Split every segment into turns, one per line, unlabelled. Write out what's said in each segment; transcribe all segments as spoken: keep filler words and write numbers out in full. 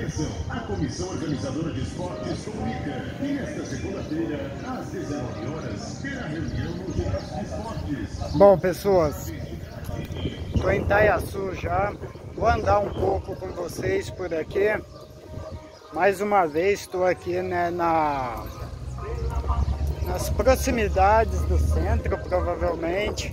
Atenção, a comissão organizadora de esportes comunica que nesta segunda-feira, às dezenove horas, terá reunião no ginásio de esportes.
Bom, pessoas, estou em Itaiaçu já, vou andar um pouco com vocês por aqui. Mais uma vez estou aqui, né, na, nas proximidades do centro, provavelmente.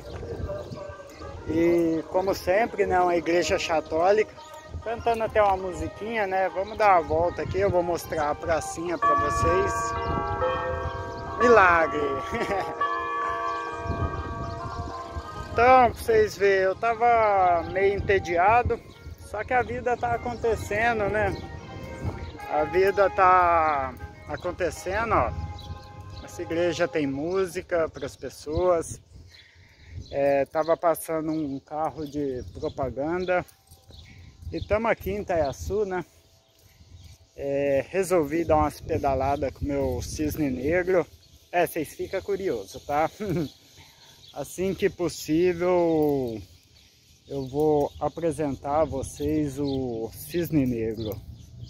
E como sempre, né, uma igreja católica, cantando até uma musiquinha, né? Vamos dar uma volta aqui, eu vou mostrar a pracinha para vocês. Milagre! Então, pra vocês verem, eu tava meio entediado, só que a vida tá acontecendo, né? A vida tá acontecendo, ó. Essa igreja tem música para as pessoas. É, tava passando um carro de propaganda e estamos aqui em Itaiaçu, né? É, resolvi dar umas pedaladas com o meu cisne negro. É, vocês ficam curiosos, tá? Assim que possível eu vou apresentar a vocês o cisne negro.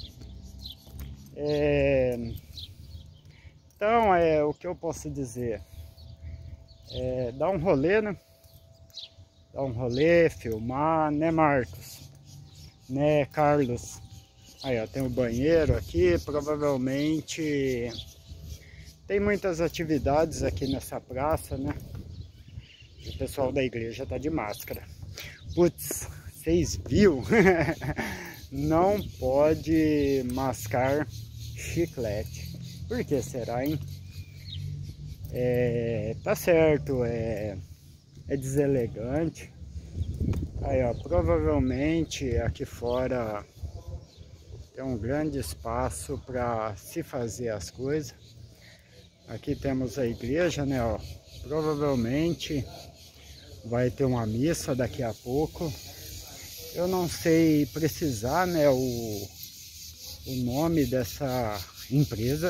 É, então, é o que eu posso dizer. É, dar um rolê, né? Dar um rolê, filmar, né, Marcos? Né, Carlos? Aí, ó, tem o banheiro aqui, provavelmente tem muitas atividades aqui nessa praça, né? O pessoal da igreja tá de máscara. Putz, vocês viram? Não pode mascar chiclete. Por que será, hein? É, tá certo, é, é deselegante. Aí, ó, provavelmente aqui fora tem um grande espaço para se fazer as coisas. Aqui temos a igreja, né, ó. Provavelmente vai ter uma missa daqui a pouco. Eu não sei precisar, né, o, o nome dessa empresa,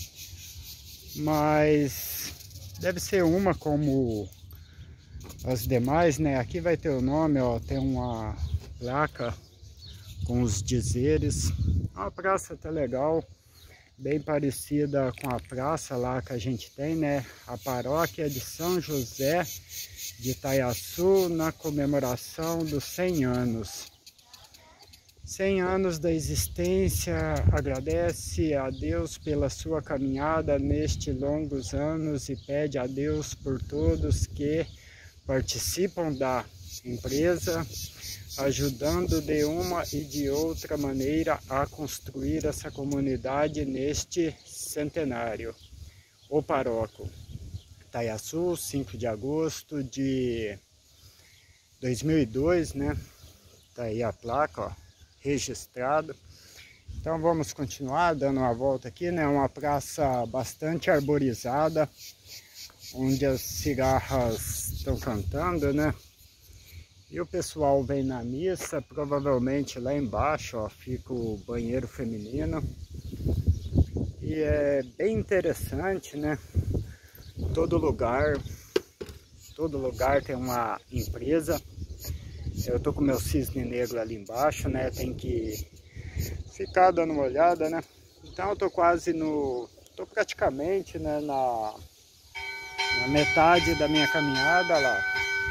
mas deve ser uma como as demais, né? Aqui vai ter o nome, ó, tem uma placa com os dizeres. A praça tá legal, bem parecida com a praça lá que a gente tem, né? A paróquia de São José de Itaiaçu, na comemoração dos cem anos. cem anos da existência, agradece a Deus pela sua caminhada nestes longos anos e pede a Deus por todos que participam da empresa, ajudando de uma e de outra maneira a construir essa comunidade neste centenário. O Paroco, Itaiaçu, cinco de agosto de dois mil e dois, né? Tá aí a placa, ó, registrado. Então vamos continuar dando uma volta aqui, né? Uma praça bastante arborizada, onde as cigarras estão cantando, né? E o pessoal vem na missa, provavelmente lá embaixo, ó, fica o banheiro feminino. E é bem interessante, né? Todo lugar, todo lugar tem uma empresa. Eu tô com meu cisne negro ali embaixo, né? Tem que ficar dando uma olhada, né? Então eu tô quase no... tô praticamente, né, na, na metade da minha caminhada lá.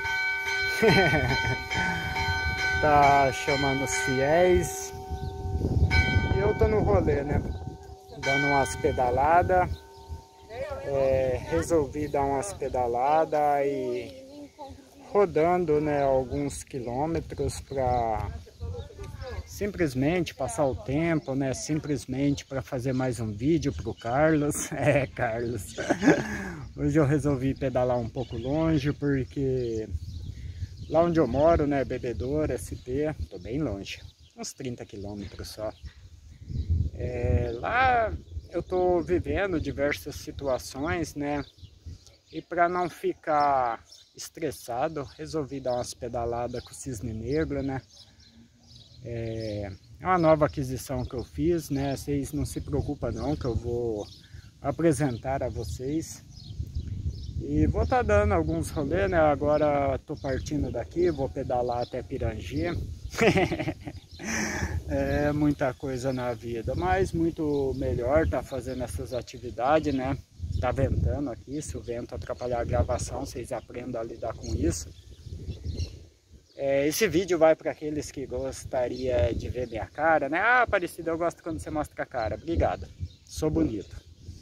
Tá chamando os fiéis. E eu tô no rolê, né? Dando umas pedaladas. É, resolvi dar umas pedaladas e rodando, né, alguns quilômetros para simplesmente passar o tempo, né, simplesmente para fazer mais um vídeo para o Carlos. É, Carlos, hoje eu resolvi pedalar um pouco longe porque lá onde eu moro, né, Bebedouro, S P, tô bem longe, uns trinta quilômetros só. É, lá eu tô vivendo diversas situações, né, e para não ficar estressado, resolvi dar umas pedaladas com o cisne negro, né? É, é uma nova aquisição que eu fiz, né? Vocês não se preocupam não, que eu vou apresentar a vocês. E vou estar tá dando alguns rolês, né? Agora tô partindo daqui, vou pedalar até Pirangi. É muita coisa na vida, mas muito melhor tá fazendo essas atividades, né? Tá ventando aqui, se o vento atrapalhar a gravação, vocês aprendam a lidar com isso. É, esse vídeo vai para aqueles que gostariam de ver minha cara, né? Ah, Aparecido, eu gosto quando você mostra a cara. Obrigado, sou bonito.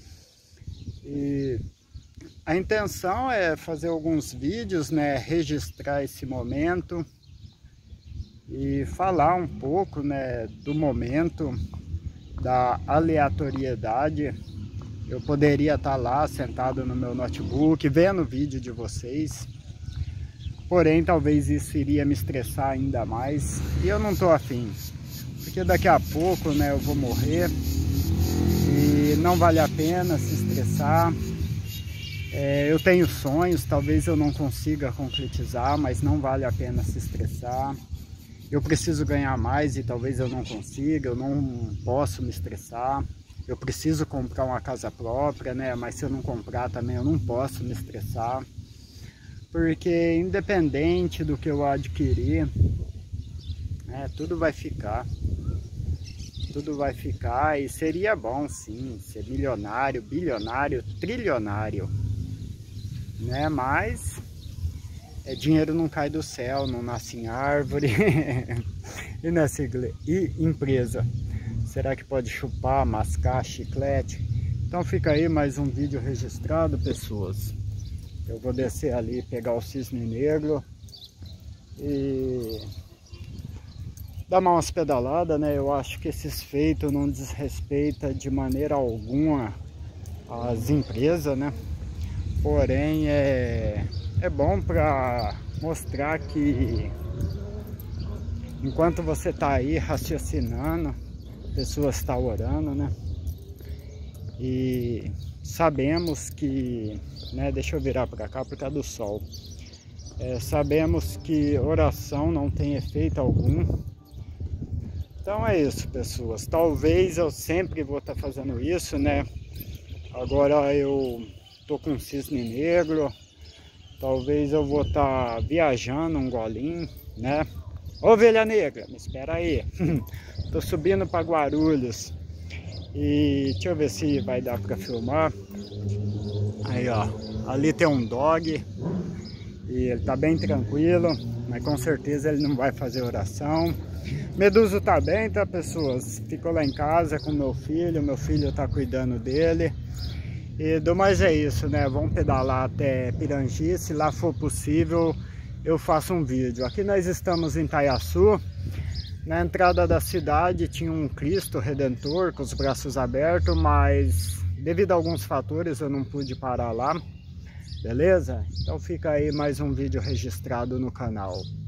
E a intenção é fazer alguns vídeos, né? Registrar esse momento e falar um pouco, né, do momento, da aleatoriedade. Eu poderia estar lá sentado no meu notebook, vendo o vídeo de vocês, porém talvez isso iria me estressar ainda mais, e eu não estou afim, porque daqui a pouco, né, eu vou morrer e não vale a pena se estressar. É, eu tenho sonhos, talvez eu não consiga concretizar, mas não vale a pena se estressar. Eu preciso ganhar mais e talvez eu não consiga, eu não posso me estressar. Eu preciso comprar uma casa própria, né? Mas se eu não comprar também eu não posso me estressar. Porque independente do que eu adquirir, né, tudo vai ficar. Tudo vai ficar e seria bom sim, ser milionário, bilionário, trilionário. Né? Mas... É, dinheiro não cai do céu, não nasce em árvore. E nessa igreja, e empresa, será que pode chupar, mascar chiclete? Então fica aí mais um vídeo registrado, pessoas. Eu vou descer ali, pegar o cisne negro e dar umas pedaladas, né? Eu acho que esses feitos não desrespeita de maneira alguma as empresas, né? Porém, é... É bom para mostrar que enquanto você está aí raciocinando, a pessoa está orando, né? E sabemos que, né? Deixa eu virar para cá por causa do sol. É, sabemos que oração não tem efeito algum. Então é isso, pessoas. Talvez eu sempre vou estar tá fazendo isso, né? Agora eu tô com um cisne negro. Talvez eu vou estar tá viajando um golinho, né? Ovelha negra, me espera aí. Tô subindo para Guarulhos. E deixa eu ver se vai dar para filmar. Aí, ó. Ali tem um dog. E ele tá bem tranquilo. Mas com certeza ele não vai fazer oração. Meduso tá bem, tá, pessoas? Ficou lá em casa com meu filho. Meu filho tá cuidando dele. E do mais é isso, né? Vamos pedalar até Pirangi, se lá for possível eu faço um vídeo. Aqui nós estamos em Itaiaçu. Na entrada da cidade tinha um Cristo Redentor com os braços abertos, mas devido a alguns fatores eu não pude parar lá. Beleza? Então fica aí mais um vídeo registrado no canal.